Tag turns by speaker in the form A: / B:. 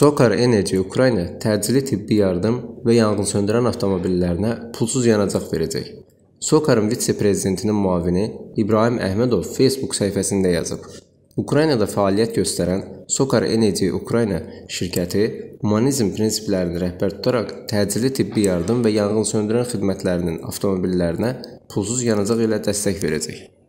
A: Sokar Enerji Ukrayna təcili tibbi yardım və yanğınsöndürən avtomobillərinə pulsuz yanacaq verəcək. Sokarın vitse-prezidentinin müavini İbrahim Əhmədov Facebook səhifəsində yazıb. Ukraynada fəaliyyət göstərən Sokar Enerji Ukrayna şirkəti humanizm prinsiplərini rəhbər tutaraq təcili tibbi yardım və yanğınsöndürən xidmətlərinin avtomobillərinə pulsuz yanacaq ilə dəstək verəcək.